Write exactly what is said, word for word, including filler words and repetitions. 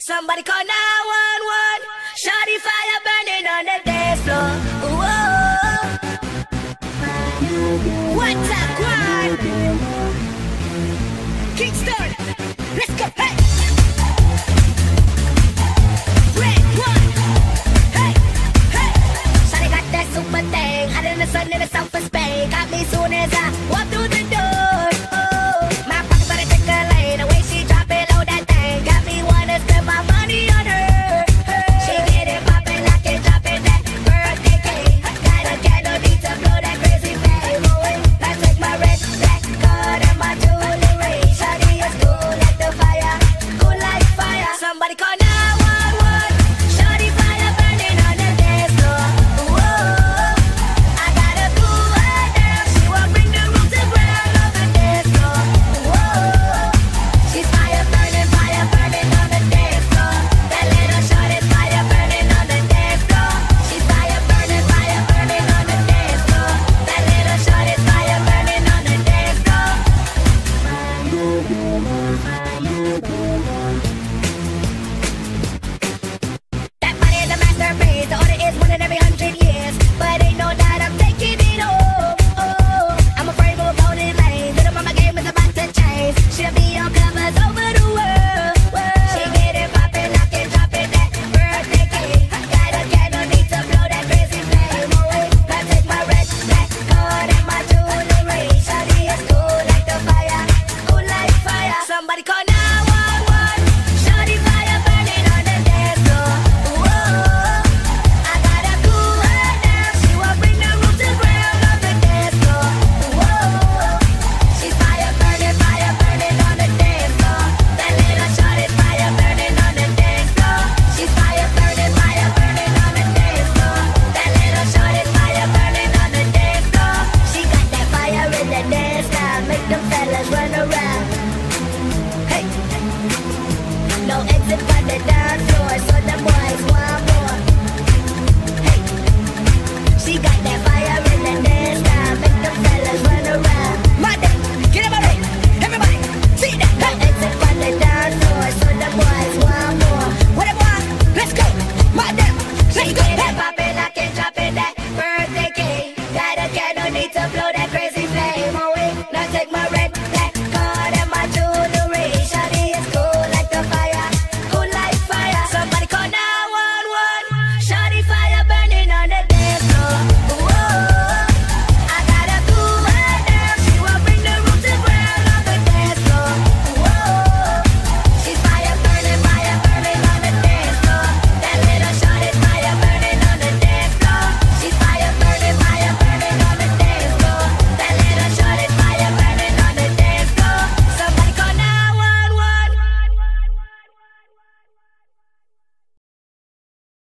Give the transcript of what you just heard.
Somebody call nine one one. Shawty fire burning on the dance floor. Whoa. What's up, Quan? Kingston. Let's go. Hey. Red one. Hey. Hey. Shawty got that super thing. Out in the sun in the south of Spain. Got me soon as I walk through the door. Oh. My pockets started tickling. The way she drop it low, that thing got me wanna spend my money on her. She get it poppin', lock it, drop it, that birthday cake. Got a candle, need to blow that crazy flame away. I take my red, black card and my jewelry. Shawty is cool like the fire, cool like fire. Somebody call nine one one. Shawty fire burning on the dance floor. Whoa, I gotta cool her down. She won't bring the room to ground on the dance floor. Whoa, she's fire burning, fire burning on the dance floor. That little shorty's fire burning on the dance floor. She's fire burning, fire burning on the dance floor. That little shorty's fire burning on the dance floor. That body is a masterpiece. The order is one in every hundred years, but ain't no doubt I'm taking it all. Oh, I'm afraid we'll go this lane. Little mama game is about to change. She'll be on covers over the world. She get it poppin', lock it, drop it, that birthday cake. Got a candle, need to blow that crazy flame away. I take my red, black card and my jewelry. Shawty is cool like the fire, cool like fire. Somebody call nine one one. Shawty fire burning on the dance floor. Whoa, I gotta cool her down. She won't bring the room to ground on the dance floor. Whoa, she's fire burning, fire burning on the dance floor. That little shorty's fire burning on the dance floor. She's fire burning, fire burning on the dance floor. That little shorty's fire burning on the dance floor. She got that fire in the dance now, make them fellas run around. Hey, no exit from the